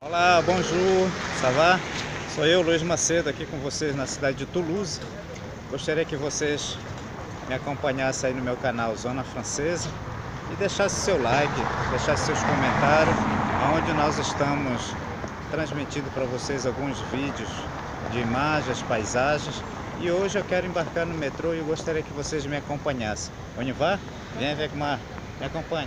Olá, bonjour, ça va? Sou eu, Luiz Macedo, aqui com vocês na cidade de Toulouse. Gostaria que vocês me acompanhassem aí no meu canal Zona Francesa e deixassem seu like, deixassem seus comentários, onde nós estamos transmitindo para vocês alguns vídeos de imagens, paisagens. E hoje eu quero embarcar no metrô e eu gostaria que vocês me acompanhassem. Onde vai? Vem ver como me acompanhe.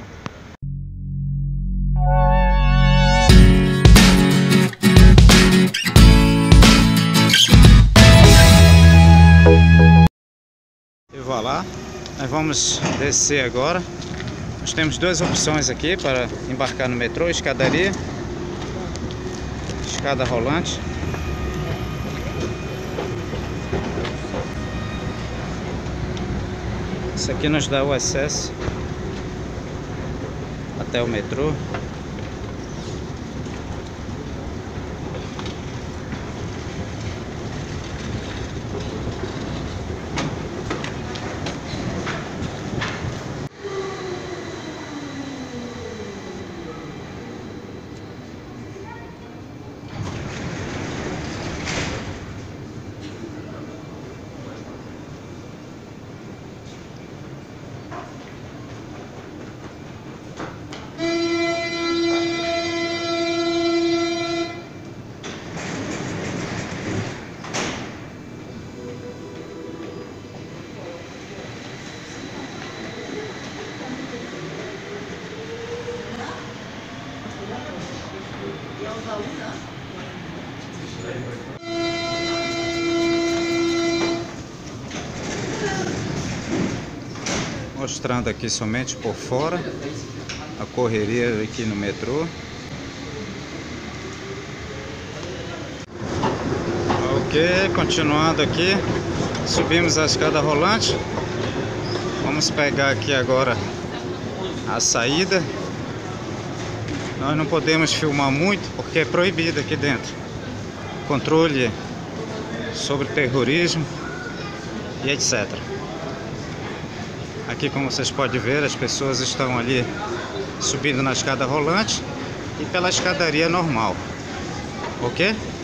E vá lá, nós vamos descer agora. Nós temos duas opções aqui para embarcar no metrô: escadaria, escada rolante. Isso aqui nos dá o acesso até o metrô. Mostrando aqui somente por fora a correria aqui no metrô. Ok, continuando aqui, subimos a escada rolante. Vamos pegar aqui agora a saída. Nós não podemos filmar muito porque é proibido aqui dentro. Controle sobre terrorismo e etc. Aqui, como vocês podem ver, as pessoas estão ali subindo na escada rolante e pela escadaria normal. Ok?